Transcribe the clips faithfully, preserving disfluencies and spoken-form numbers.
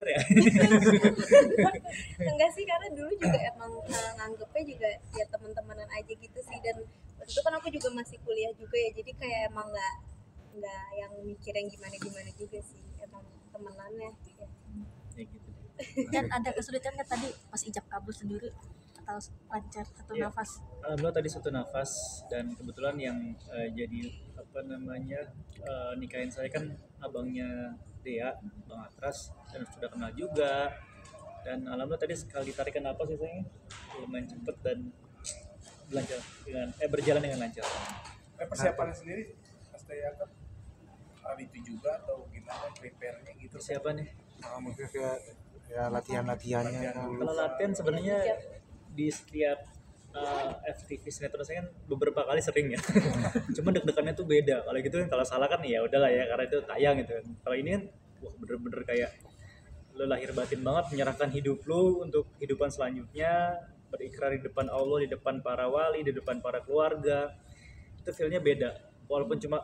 ya. Enggak sih, karena dulu juga emang uh, nganggepnya juga ya teman-temanan aja gitu sih, dan waktu itu kan aku juga masih kuliah juga ya, jadi kayak emang nggak nggak yang mikir yang gimana-gimana juga sih, emang temenannya ya. Ya gitu deh. Dan ada kesulitan kan tadi pas ijab kabul sendiri atau lancar satu Iya. nafas? Alhamdulillah tadi satu nafas, dan kebetulan yang eh, jadi apa namanya eh, nikahin saya kan abangnya Dea, Bang Atras, dan sudah kenal juga. Dan alhamdulillah tadi sekali tarikan napas sih saya lumayan cepet dan lancar dengan eh berjalan dengan lancar. Eh, persiapannya sendiri pas Dea kan hal itu juga atau gimana prepare-nya gitu? Siapa nih? Nah, mungkin kayak ya latihan-latihannya Latihan kan. dulu. Kalau latihan sebenarnya di setiap uh, F T V sinetron saya kan beberapa kali sering ya. Cuma deg-degannya tuh beda. Kalau gitu kan kalau salah kan ya udahlah ya, karena itu tayang gitu kan. Kalau ini kan wah bener-bener kayak lo lahir batin banget menyerahkan hidup lo untuk kehidupan selanjutnya, berikrar di depan Allah, di depan para wali, di depan para keluarga. Itu feel-nya beda. Walaupun cuma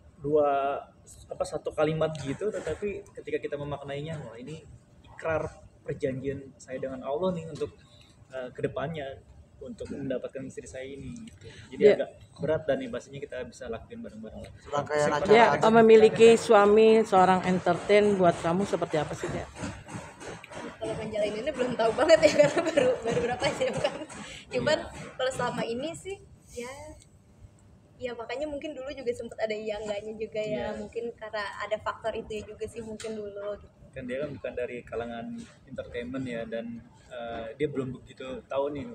dua apa satu kalimat gitu, tetapi ketika kita memaknainya, wah ini ikrar perjanjian saya dengan Allah nih untuk uh, kedepannya untuk mendapatkan istri saya ini gitu. Jadi Dia- agak berat, dan nih pastinya kita bisa lakuin bareng-bareng. Rangkaian acara Dia aja. memiliki suami seorang entertain buat kamu seperti apa sih dia? Kalau menjalaninnya belum tahu banget ya, karena baru baru berapa jam kan. Cuman kalau selama ini sih ya ya makanya mungkin dulu juga sempat ada iya enggaknya juga ya, Iya. mungkin karena ada faktor itu juga sih mungkin dulu gitu. Kan dia kan bukan dari kalangan entertainment ya, dan uh, dia belum begitu tahu nih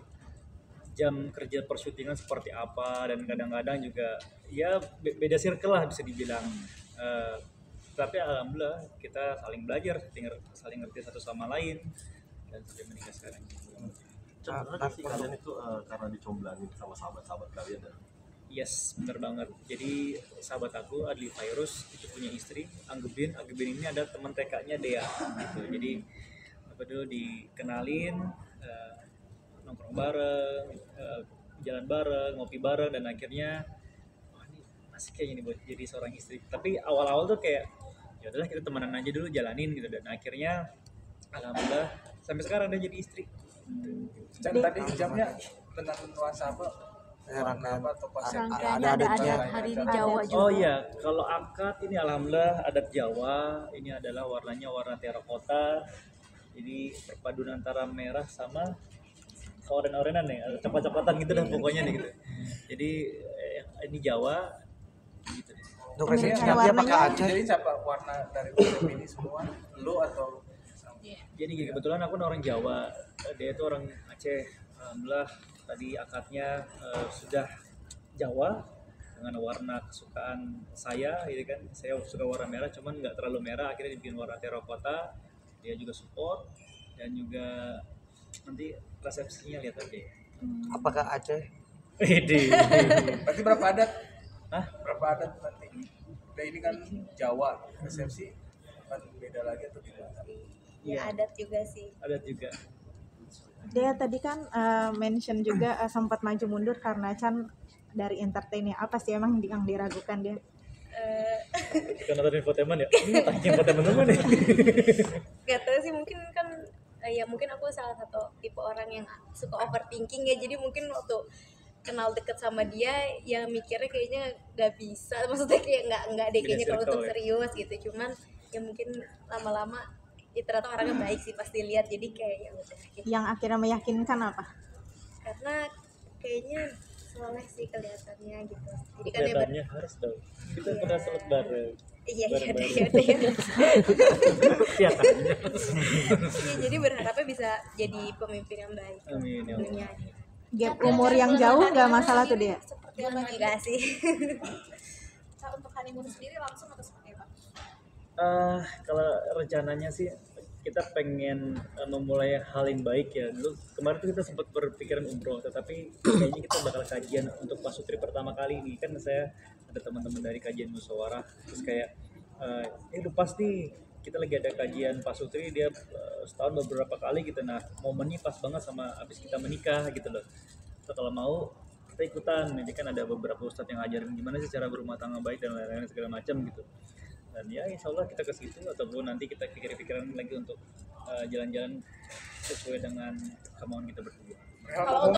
jam kerja persyutingan seperti apa, dan kadang-kadang juga ya be- beda circle lah bisa dibilang. Uh, tapi alhamdulillah kita saling belajar, saling, saling ngerti satu sama lain, dan sampai menikah sekarang. Sebenarnya sih kalian itu eh, karena dicomblangin sama sahabat-sahabat kalian ya. Yes, bener banget. Jadi sahabat aku Adli Virus itu punya istri Anggebin. Anggebin ini ada teman T K-nya Dea gitu. Jadi apa dulu dikenalin, eh, nongkrong bareng, eh, jalan bareng, ngopi bareng, dan akhirnya wah ini asik kayaknya nih buat jadi seorang istri. Tapi awal-awal tuh kayak ya udahlah kita temenan aja dulu, jalanin gitu, dan akhirnya alhamdulillah sampai sekarang udah jadi istri. Dan tadi jamnya tentang nuansa apa? Eh, rangkaian. Apa atau konsep? Rangkaiannya ada ada adatnya. adat hari di Jawa juga. Oh iya, kalau akad ini alhamdulillah adat Jawa, ini adalah warnanya warna terakota. Jadi perpaduan antara merah sama oren-orenan nih, atau coklat-coklatan gitu dah pokoknya nih gitu. Jadi eh, ini Jawa gitu deh. Untuk Pemilihan resepsinya dia pakai warnanya. Aceh. Jadi siapa warna dari konsep ini semua? Lu atau Jadi gini, kebetulan aku kan orang Jawa, dia itu orang Aceh. Alhamdulillah tadi akadnya eh, sudah Jawa dengan warna kesukaan saya, gitu kan. Saya suka warna merah, cuman nggak terlalu merah. Akhirnya dibikin warna terakota. Dia juga support, dan juga nanti resepsinya lihat aja. Ya. Apakah Aceh? Ede. berarti berapa adat? Hah? Berapa adat nanti? Udah ini kan Jawa, resepsi kan beda lagi atau gimana? Ya Iya. adat juga sih. Adat juga. Dia tadi kan eh, mention juga eh, sempat maju mundur karena Chan dari entertain ya. Apa sih emang yang diragukan dia? Eh, Kita nonton infotainment ya. Ini tanya infotainment teman nih. Gak tahu sih, mungkin kan eh, ya mungkin aku salah satu tipe orang yang suka overthinking ya, jadi mungkin waktu kenal deket sama dia yang mikirnya kayaknya nggak bisa, maksudnya kayak nggak nggak deh Beda kayaknya kalau circle untuk ya. serius gitu. Cuman ya mungkin lama-lama ya ternyata orangnya baik sih, pasti lihat, jadi kayak ya udah gitu. Yang akhirnya meyakinkan apa? Karena kayaknya soleh sih kelihatannya gitu, jadi kan ya ber- Kelihatannya harus dong. Kita Iya. pernah sholat bareng. iya iya Bareng-bareng. deh iya deh. Kelihatannya. Iya, jadi berharapnya bisa jadi pemimpin yang baik Amin ya Allah. dunia. Gap umur yang jauh nggak masalah tuh dia. Seperti apa enggak sih? Untuk honeymoon sendiri langsung atau seperti apa? Eh, kalau rencananya sih kita pengen eh, memulai hal yang baik ya. Dulu kemarin tuh kita sempat berpikiran umroh, tetapi kayaknya kita bakal kajian untuk pasutri pertama kali ini. Kan saya ada teman-teman dari kajian musyawarah, terus kayak eh eh udah pasti kita lagi ada kajian pasutri, dia eh, setahun beberapa kali gitu. Nah momennya pas banget sama abis kita menikah gitu loh. So, kalau mau kita ikutan. Jadi kan ada beberapa ustadz yang ngajarin gimana sih cara berumah tangga baik dan lain-lain segala macam gitu. Dan ya insya Allah kita ke situ, ataupun nanti kita pikir-pikiran lagi untuk eh, jalan-jalan sesuai dengan kemauan kita berdua. Real Kalau